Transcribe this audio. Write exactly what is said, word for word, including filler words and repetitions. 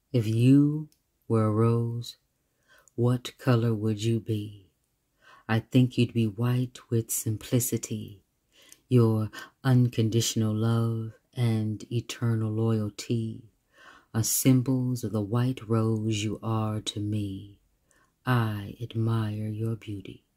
If you were a rose, what color would you be? I think you'd be white with simplicity. Your unconditional love and eternal loyalty are symbols of the white rose you are to me. I admire your beauty.